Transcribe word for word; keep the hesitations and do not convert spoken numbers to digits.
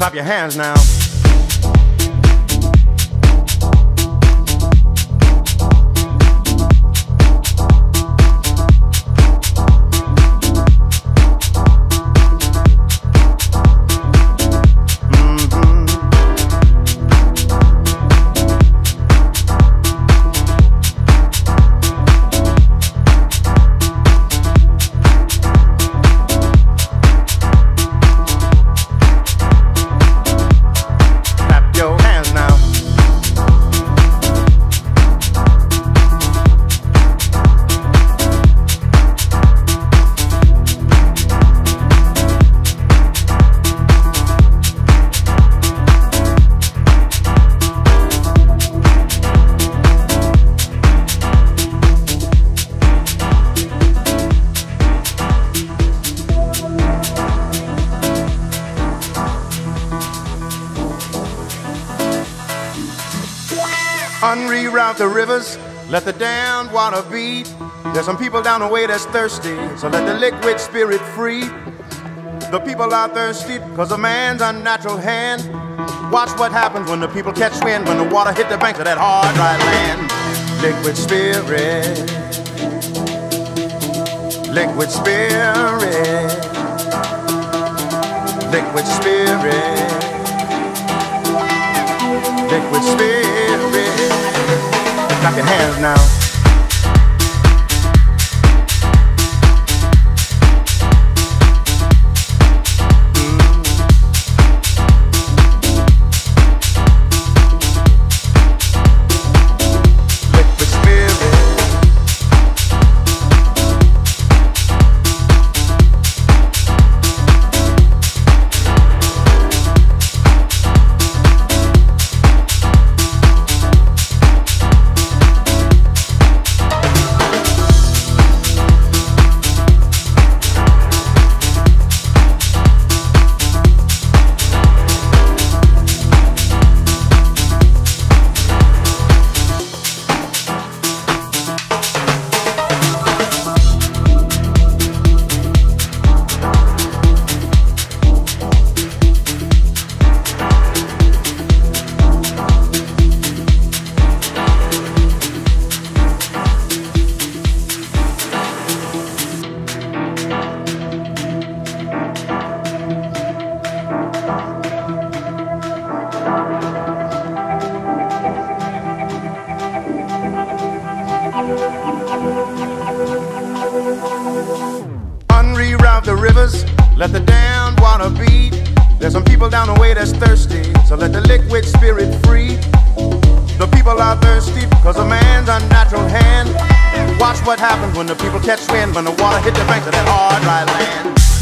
Clap your hands now. Unreroute the rivers, let the damned water beat. There's some people down the way that's thirsty, so let the liquid spirit free. The people are thirsty because of man's unnatural hand. Watch what happens when the people catch wind, when the water hit the banks of that hard, dry land. Liquid spirit, liquid spirit, liquid spirit, liquid spirit. Clap your hands now. Unreroute the rivers, let the damned water beat. There's some people down the way that's thirsty, so let the liquid spirit free. The people are thirsty because of man's unnatural hand. Watch what happens when the people catch wind, when the water hit the banks of that hard, dry land.